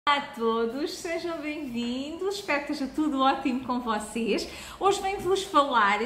Olá a todos, sejam bem-vindos, espero que esteja tudo ótimo com vocês. Hoje venho-vos falar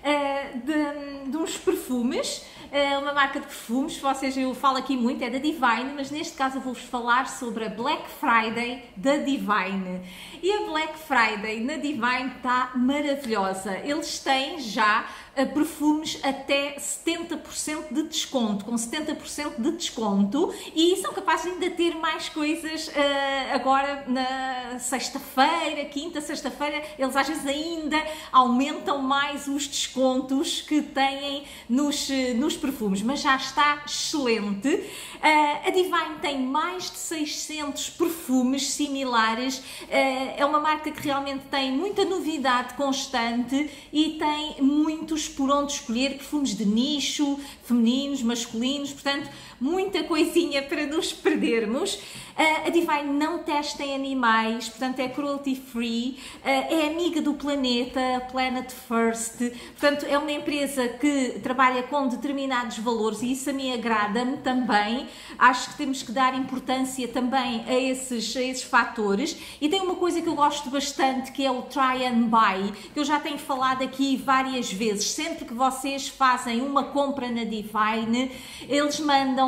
de uns perfumes, uma marca de perfumes, eu falo aqui muito, é da Divine, mas neste caso eu vou-vos falar sobre a Black Friday da Divine. E a Black Friday na Divine está maravilhosa, eles têm já perfumes até 70% de desconto, com 70% de desconto, e são capazes ainda de ter mais coisas agora na sexta-feira, quinta, sexta-feira, eles às vezes ainda aumentam mais os descontos que têm nos perfumes, mas já está excelente. A Divine tem mais de 600 perfumes similares, é uma marca que realmente tem muita novidade constante e tem muitos por onde escolher, perfumes de nicho, femininos, masculinos, portanto, muita coisinha para nos perdermos. A Divine não testa em animais, portanto é cruelty free, é amiga do planeta, Planet First, portanto é uma empresa que trabalha com determinados valores e isso a mim agrada-me também. Acho que temos que dar importância também a esses fatores, e tem uma coisa que eu gosto bastante, que é o try and buy, que eu já tenho falado aqui várias vezes. Sempre que vocês fazem uma compra na Divine, eles mandam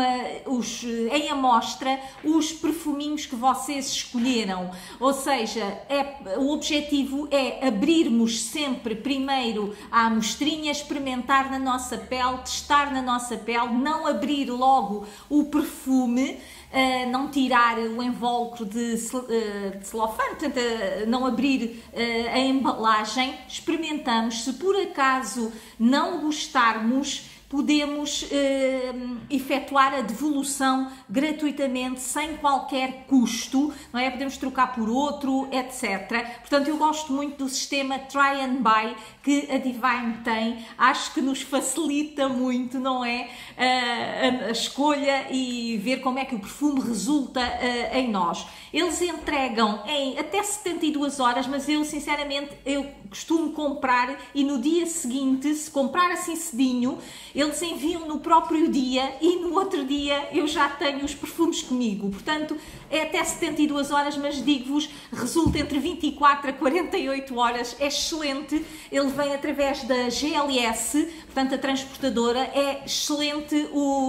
em amostra os perfuminhos que vocês escolheram, ou seja, o objetivo é abrirmos sempre primeiro a amostrinha, experimentar na nossa pele, testar na nossa pele, não abrir logo o perfume, não tirar o invólucro de celofane, portanto, não abrir a embalagem, experimentamos, se por acaso não gostarmos, podemos efetuar a devolução gratuitamente, sem qualquer custo, não é? Podemos trocar por outro, etc. Portanto, eu gosto muito do sistema Try and Buy que a Divine tem, acho que nos facilita muito, não é? A escolha e ver como é que o perfume resulta em nós. Eles entregam em até 72 horas, mas eu, sinceramente, eu costumo comprar e no dia seguinte, se comprar assim cedinho, eles enviam no próprio dia e no outro dia eu já tenho os perfumes comigo. Portanto, é até 72 horas, mas digo-vos, resulta entre 24 a 48 horas, é excelente. Ele vem através da GLS, portanto a transportadora, é excelente,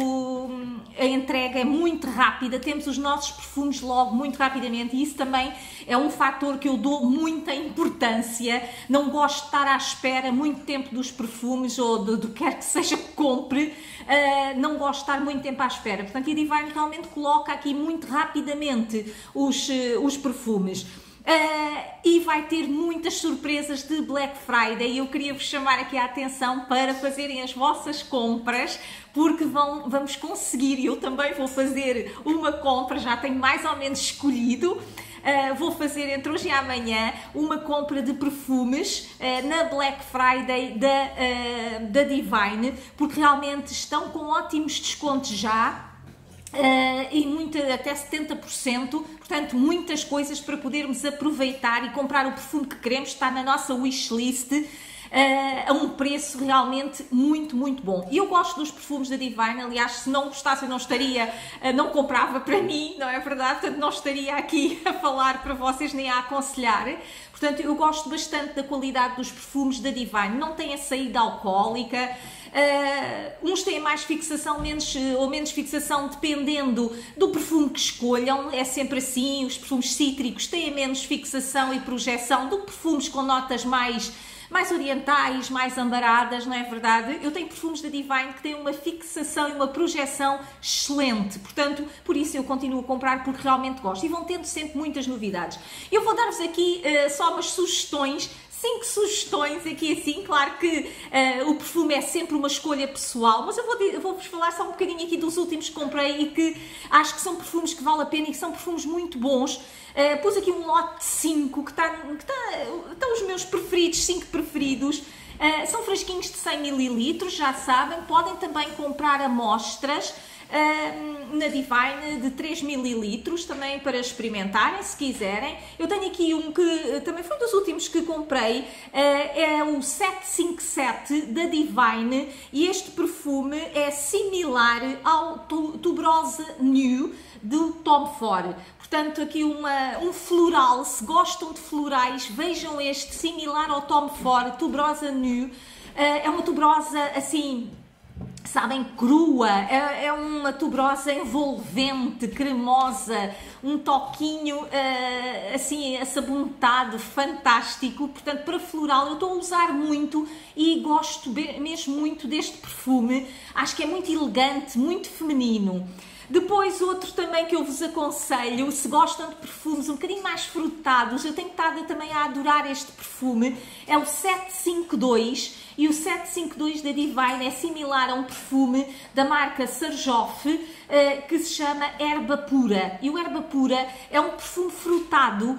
a entrega é muito rápida, temos os nossos perfumes logo muito rapidamente, e isso também é um fator que eu dou muita importância. Não gosto de estar à espera muito tempo dos perfumes ou do que quer que seja que compre, não gosto de estar muito tempo à espera. Portanto, a Divine realmente coloca aqui muito rapidamente os perfumes. E vai ter muitas surpresas de Black Friday. Eu queria vos chamar aqui a atenção para fazerem as vossas compras, porque vamos conseguir, e eu também vou fazer uma compra, já tenho mais ou menos escolhido. Vou fazer entre hoje e amanhã uma compra de perfumes na Black Friday da Divine, porque realmente estão com ótimos descontos já. E até 70%, portanto muitas coisas para podermos aproveitar e comprar o perfume que queremos. Está na nossa wishlist a um preço realmente muito, muito bom. E eu gosto dos perfumes da Divine, aliás, se não gostasse eu não comprava para mim, não é verdade? Portanto, não estaria aqui a falar para vocês nem a aconselhar. Portanto, eu gosto bastante da qualidade dos perfumes da Divine, não tem a saída alcoólica. Uns têm mais fixação ou menos fixação, dependendo do perfume que escolham, é sempre assim. Os perfumes cítricos têm menos fixação e projeção do que perfumes com notas mais orientais, mais ambaradas, não é verdade? Eu tenho perfumes da Divine que têm uma fixação e uma projeção excelente, portanto, por isso eu continuo a comprar, porque realmente gosto, e vão tendo sempre muitas novidades. Eu vou dar-vos aqui só umas sugestões, 5 sugestões aqui assim. Claro que o perfume é sempre uma escolha pessoal, mas eu vou-vos falar só um bocadinho aqui dos últimos que comprei e que acho que são perfumes que vale a pena e que são perfumes muito bons. Pus aqui um lote de 5 que estão os meus preferidos, 5 preferidos. São frasquinhos de 100 ml, já sabem, podem também comprar amostras. na Divine de 3 ml, também para experimentarem, se quiserem. Eu tenho aqui um que também foi um dos últimos que comprei, é o 757 da Divine, e este perfume é similar ao Tuberose New do Tom Ford. Portanto, aqui um floral, se gostam de florais, vejam este, similar ao Tom Ford, Tuberose New. É uma tuberosa assim, sabem, crua, é uma tuberosa envolvente, cremosa, um toquinho assim assabontado, fantástico. Portanto, para floral eu estou a usar muito e gosto mesmo muito deste perfume. Acho que é muito elegante, muito feminino. Depois, outro também que eu vos aconselho, se gostam de perfumes um bocadinho mais frutados, eu tenho estado também a adorar este perfume, é o 752, e o 752 da Divine é similar a um perfume da marca Serjoff, que se chama Erva Pura. E o Erva Pura é um perfume frutado,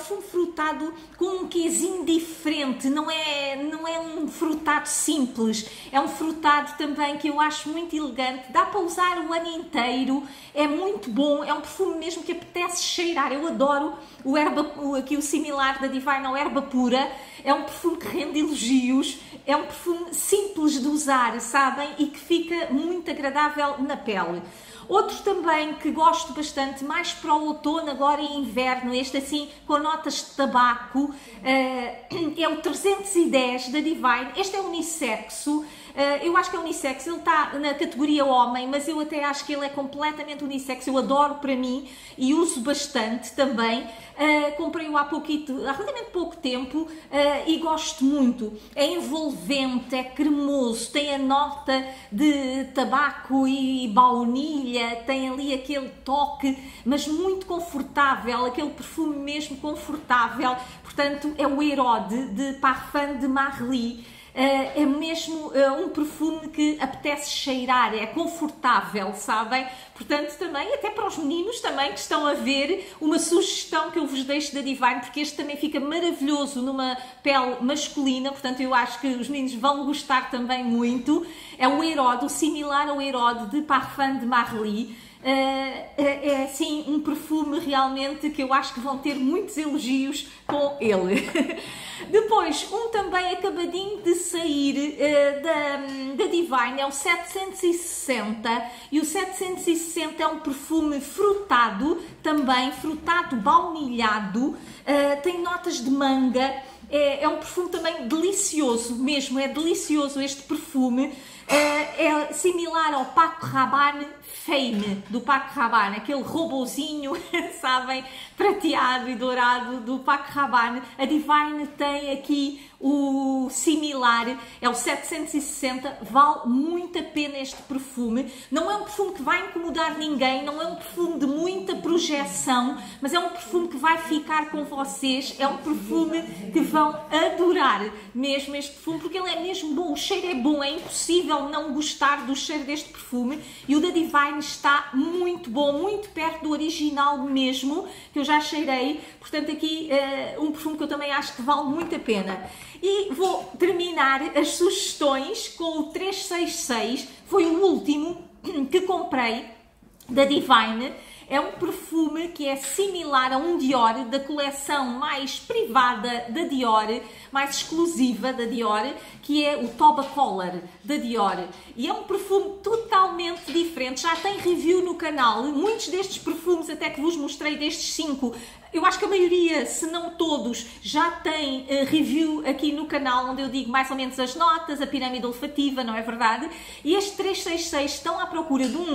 com um quezinho diferente, não é um frutado simples, é um frutado também que eu acho muito elegante, dá para usar o ano inteiro, é muito bom, é um perfume mesmo que apetece cheirar. Eu adoro aqui o similar da Divine ao Erva Pura, é um perfume que rende elogios, é um perfume simples de usar, sabem, e que fica muito agradável na pele. Outro também que gosto bastante, mais para o outono agora e inverno, este assim com notas de tabaco, é o 310 da Divine. Este é unissexo, eu acho que é unissexo, ele está na categoria homem, mas eu até acho que ele é completamente unissexo, eu adoro para mim e uso bastante também. Comprei-o há relativamente pouco tempo, e gosto muito. É envolvente, é cremoso, tem a nota de tabaco e baunilha, tem ali aquele toque, mas muito confortável, aquele perfume mesmo confortável. Portanto, é o Hérode de Parfum de Marly. É mesmo um perfume que apetece cheirar, é confortável, sabem? Portanto, também, até para os meninos também que estão a ver, uma sugestão que eu vos deixo da Divine, porque este também fica maravilhoso numa pele masculina, portanto eu acho que os meninos vão gostar também muito. É o Hérode, o similar ao Hérode de Parfum de Marly. É assim um perfume realmente que eu acho que vão ter muitos elogios com ele. Depois, um também acabadinho de sair da Divine, é o 760, e o 760 é um perfume frutado, também frutado baunilhado, tem notas de manga, é um perfume também delicioso mesmo, é delicioso este perfume. É similar ao Paco Rabanne Fame, do Paco Rabanne, aquele robozinho, sabem, prateado e dourado do Paco Rabanne. A Divine tem aqui o similar, é o 760, vale muito a pena este perfume. Não é um perfume que vai incomodar ninguém, não é um perfume de muita projeção, mas é um perfume que vai ficar com vocês, é um perfume que vão adorar mesmo este perfume, porque ele é mesmo bom, o cheiro é bom, é impossível não gostar do cheiro deste perfume, e o da Divine está muito bom, muito perto do original mesmo, que eu já cheirei. Portanto, aqui um perfume que eu também acho que vale muito a pena. E vou terminar as sugestões com o 366, foi o último que comprei da Divine. É um perfume que é similar a um Dior, da coleção mais privada da Dior, mais exclusiva da Dior, que é o Toba Color da Dior. E é um perfume totalmente diferente, já tem review no canal, muitos destes perfumes até que vos mostrei, destes 5, eu acho que a maioria, se não todos, já tem review aqui no canal, onde eu digo mais ou menos as notas, a pirâmide olfativa, não é verdade? E este 366 estão à procura de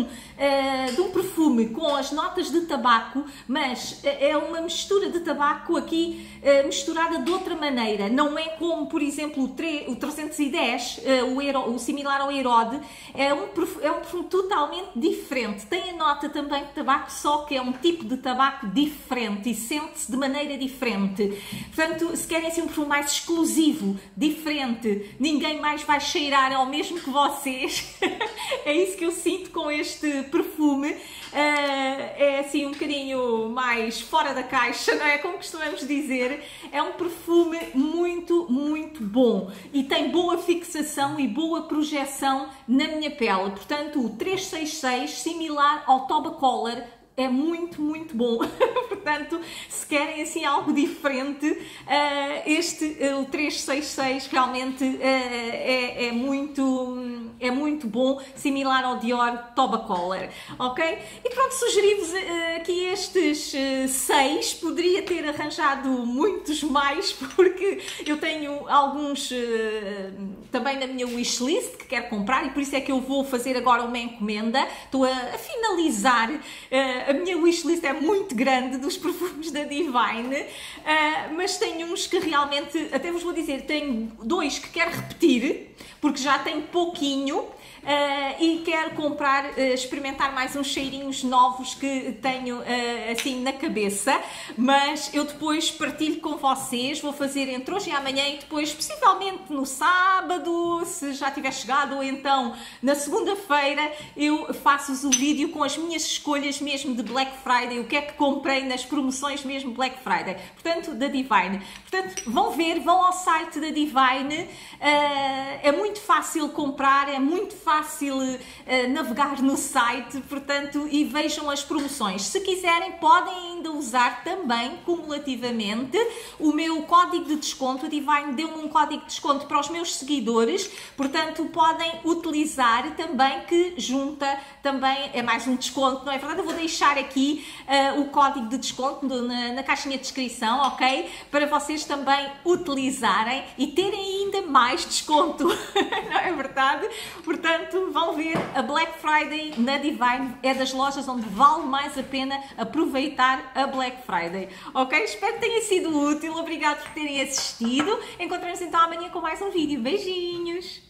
um perfume com as notas de tabaco, mas é uma mistura de tabaco aqui misturada de outra maneira. Não é como, por exemplo, o 310, o similar ao Hérode, é um perfume totalmente diferente. Tem a nota também de tabaco, só que é um tipo de tabaco diferente e sente-se de maneira diferente. Portanto, se querem assim um perfume mais exclusivo, diferente, ninguém mais vai cheirar ao mesmo que vocês. É isso que eu sinto com este perfume. é assim um bocadinho mais fora da caixa, não é? Como costumamos dizer, é um perfume muito, muito bom e tem boa fixação e boa projeção na minha pele. Portanto, o 366, similar ao Toba Color, é muito, muito bom. Portanto, se querem assim algo diferente, o 366 realmente é muito bom, similar ao Dior Toba Color, ok? E pronto, sugeri-vos aqui estes 6, poderia ter arranjado muitos mais, porque eu tenho alguns também na minha wishlist que quero comprar e por isso é que eu vou fazer agora uma encomenda. Estou a finalizar. A minha wishlist é muito grande dos perfumes da Divine, mas tenho uns que realmente, até vos vou dizer, tenho 2 que quero repetir, porque já tenho pouquinho, e quero comprar, experimentar mais uns cheirinhos novos que tenho assim na cabeça, mas eu depois partilho com vocês, vou fazer entre hoje e amanhã e depois possivelmente no sábado, se já tiver chegado, ou então na segunda-feira eu faço-vos o vídeo com as minhas escolhas mesmo de Black Friday, o que é que comprei nas promoções mesmo Black Friday, portanto da Divine. Portanto, vão ver, vão ao site da Divine, é muito fácil comprar, é muito fácil navegar no site, portanto, e vejam as promoções. Se quiserem, podem ainda usar também, cumulativamente, o meu código de desconto. A Divine deu-me um código de desconto para os meus seguidores, portanto, podem utilizar também, que junta também, é mais um desconto, não é verdade? Eu vou deixar aqui o código de desconto na caixinha de descrição, ok? Para vocês também utilizarem e terem ainda mais desconto, não é verdade? Portanto, vão ver, a Black Friday na Divine é das lojas onde vale mais a pena aproveitar a Black Friday, ok? Espero que tenha sido útil, obrigado por terem assistido. Encontramos então amanhã com mais um vídeo. Beijinhos!